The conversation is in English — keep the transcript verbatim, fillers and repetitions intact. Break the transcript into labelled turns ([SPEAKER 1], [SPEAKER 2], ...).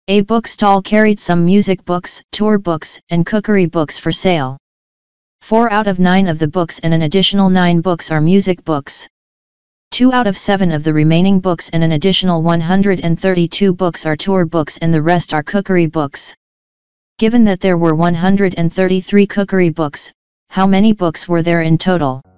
[SPEAKER 1] A bookstall carried some music books, tour books, and cookery books for sale. Four out of nine of the books and an additional nine books are music books. Two out of seven of the remaining books and an additional one hundred thirty-two books are tour books and the rest are cookery books. Given that there were one hundred thirty-three cookery books, how many books were there in total?